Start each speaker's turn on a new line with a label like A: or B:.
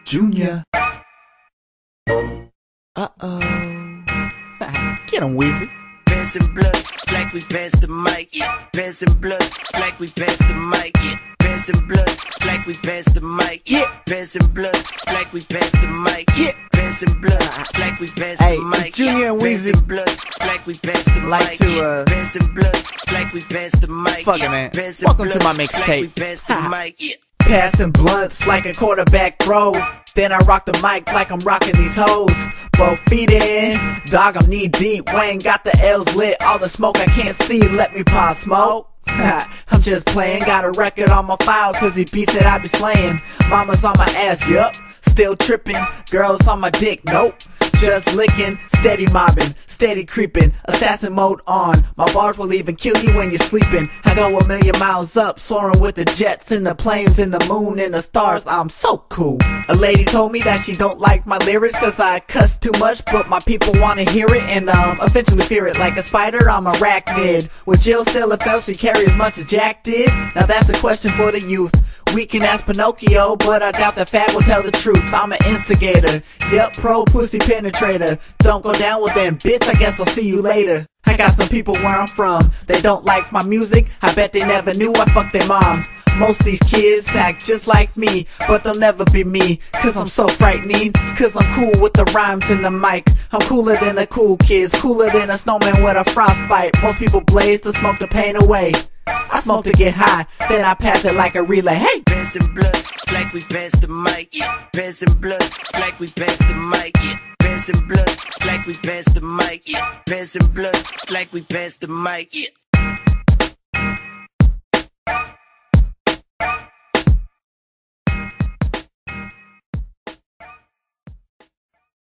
A: Junior. Uh-oh. Get him, Weezy.
B: Passing blunts like we passed the mic. Passing blunts like we passed the mic. Passing blunts like we passed the mic. Passing blunts like we passed the mic. Passing blunts like we passed the mic.
A: It's Junior and Weezy.
B: Passing blunts like we passed the
A: Like
B: mic.
A: to,
B: Passing blunts like we passed the mic.
A: Fuck it, man.
B: Passing
A: Welcome to my
B: blunts like we
A: mixtape.
B: passed the mic.
A: Passing blunts like a quarterback throw. Then I rock the mic like I'm rocking these hoes. Both feet in, dog, I'm knee deep. Wayne got the L's lit, all the smoke I can't see. Let me pause smoke. I'm just playing, got a record on my file, cause he beats it I be slaying. Mama's on my ass, yup, still tripping. Girls on my dick, nope. Just licking, steady mobbing, steady creeping, assassin mode on. My bars will even kill you when you're sleeping. I go a million miles up, soaring with the jets and the planes and the moon and the stars. I'm so cool. A lady told me that she don't like my lyrics cause I cuss too much, but my people wanna hear it and eventually fear it. Like a spider, I'm arachnid. Would Jill still if she carry as much as Jack did? Now that's a question for the youth. We can ask Pinocchio, but I doubt that Fab will tell the truth. I'm an instigator, yep, pro pussy penetrator. Don't go down with them, bitch, I guess I'll see you later. I got some people where I'm from, they don't like my music, I bet they never knew I fucked their mom. Most of these kids act just like me, but they'll never be me, cause I'm so frightening, cause I'm cool with the rhymes and the mic. I'm cooler than the cool kids, cooler than a snowman with a frostbite. Most people blaze to smoke the pain away. I smoke to get high, then I pass it like a relay. Hey!
B: Passing blunts like we passed the mic. Passing blunts like we passed the mic. Passing blunts like we passed the mic. Passing blunts like we passed the mic.